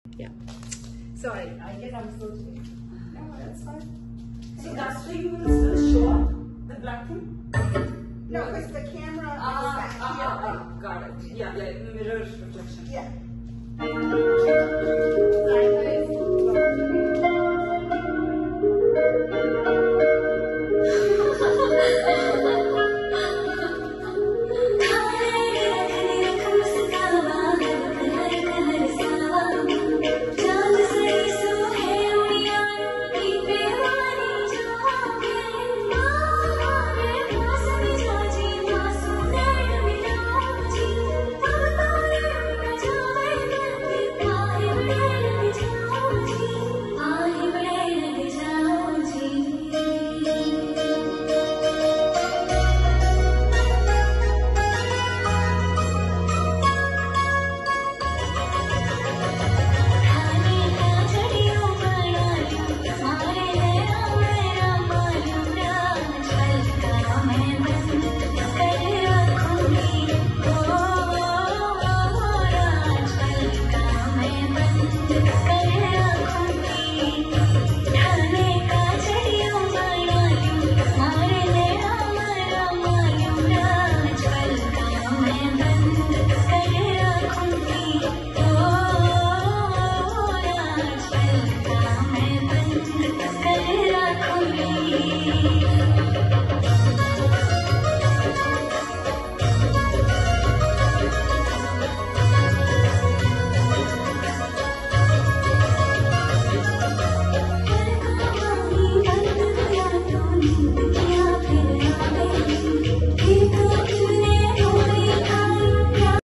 Yeah. Sorry, I guess I'm still doing. No, that's fine. So that's why you will still show up the black thing? No, because the camera is back here. Got it. Yeah, like mirror reflection. Yeah.